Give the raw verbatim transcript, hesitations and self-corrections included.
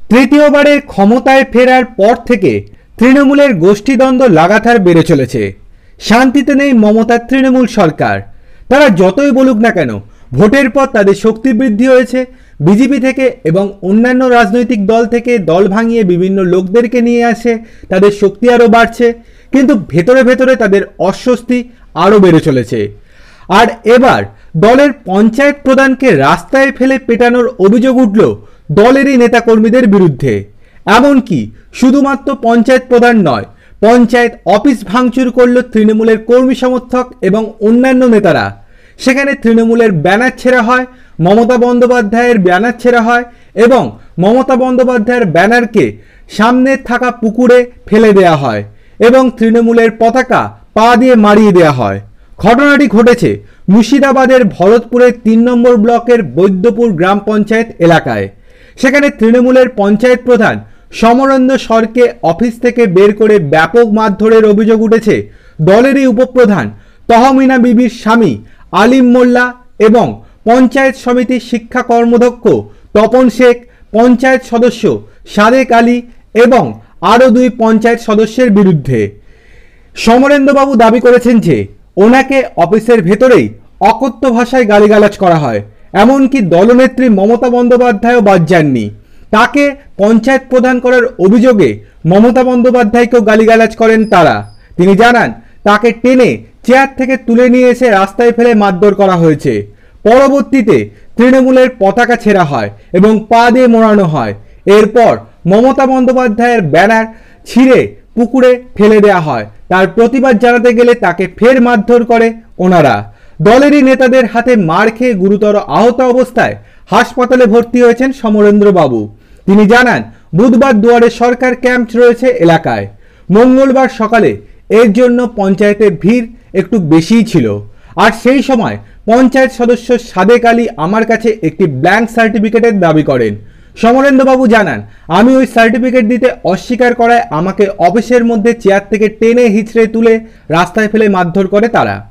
তৃতীয়বারে ক্ষমতায় ফেরার পর থেকে তৃণমূলের গোষ্ঠীদ্বন্দ্ব লাগাতার বেড়ে চলেছে। শান্তিতে নেই মমতার তৃণমূল সরকার। তারা যতই বলুক না কেন, ভোটের পর তাদের শক্তি বৃদ্ধি হয়েছে। বিজেপি থেকে এবং অন্যান্য রাজনৈতিক দল থেকে দল ভাঙিয়ে বিভিন্ন লোকদেরকে নিয়ে আসে, তাদের শক্তি আরও বাড়ছে, কিন্তু ভেতরে ভেতরে তাদের অস্বস্তি আরও বেড়ে চলেছে। আর এবার দলের পঞ্চায়েত প্রধানকে রাস্তায় ফেলে পেটানোর অভিযোগ উঠল দলেরই নেতাকর্মীদের বিরুদ্ধে। এমনকি শুধুমাত্র পঞ্চায়েত প্রধান নয়, পঞ্চায়েত অফিস ভাঙচুর করল তৃণমূলের কর্মী সমর্থক এবং অন্যান্য নেতারা। সেখানে তৃণমূলের ব্যানার ছেঁড়া হয়, মমতা বন্দ্যোপাধ্যায়ের ব্যানার ছেঁড়া হয় এবং মমতা বন্দ্যোপাধ্যায়ের ব্যানারকে সামনে থাকা পুকুরে ফেলে দেওয়া হয় এবং তৃণমূলের পতাকা পা দিয়ে মারিয়ে দেওয়া হয়। ঘটনাটি ঘটেছে মুর্শিদাবাদের ভরতপুরের তিন নম্বর ব্লকের বৈদ্যপুর গ্রাম পঞ্চায়েত এলাকায়। সেখানে তৃণমূলের পঞ্চায়েত প্রধান সমরেন্দ্র সরকে অফিস থেকে বের করে ব্যাপক মারধরের অভিযোগ উঠেছে দলেরই উপপ্রধান তহমিনা বিবির স্বামী আলিম মোল্লা এবং পঞ্চায়েত সমিতির শিক্ষা কর্মদক্ষ তপন শেখ, পঞ্চায়েত সদস্য সাদেক আলী এবং আরও দুই পঞ্চায়েত সদস্যের বিরুদ্ধে। সমরেন্দ্রবাবু দাবি করেছেন যে ওনাকে অফিসের ভেতরেই অকথ্য ভাষায় গালিগালাজ করা হয়। এমনকি দলনেত্রী মমতা বন্দ্যোপাধ্যায়ও বাদ যাননি। তাকে পঞ্চায়েত প্রধান করার অভিযোগে মমতা বন্দ্যোপাধ্যায়কেও গালিগালাজ করেন তারা। তিনি জানান তাকে টেনে চেয়ার থেকে তুলে নিয়ে এসে রাস্তায় ফেলে মারধর করা হয়েছে। পরবর্তীতে তৃণমূলের পতাকা ছেঁড়া হয় এবং পা দিয়ে মোড়ানো হয়। এরপর মমতা বন্দ্যোপাধ্যায়ের ব্যানার ছিঁড়ে পুকুরে ফেলে দেওয়া হয়। তার প্রতিবাদ জানাতে গেলে তাকে ফের মারধর করে ওনারা। দলেরই নেতাদের হাতে মার খেয়ে গুরুতর আহত অবস্থায় হাসপাতালে ভর্তি হয়েছেন সমরেন্দ্রবাবু। তিনি জানান বুধবার দুয়ারে সরকার ক্যাম্প রয়েছে এলাকায়। মঙ্গলবার সকালে এর জন্য পঞ্চায়েতের ভিড় একটু বেশিই ছিল। আর সেই সময় পঞ্চায়েত সদস্য সাদেক আলী আমার কাছে একটি ব্ল্যাঙ্ক সার্টিফিকেটের দাবি করেন। সমরেন্দ্রবাবু জানান, আমি ওই সার্টিফিকেট দিতে অস্বীকার করায় আমাকে অফিসের মধ্যে চেয়ার থেকে টেনে হিঁচড়ে তুলে রাস্তায় ফেলে মারধর করে তারা।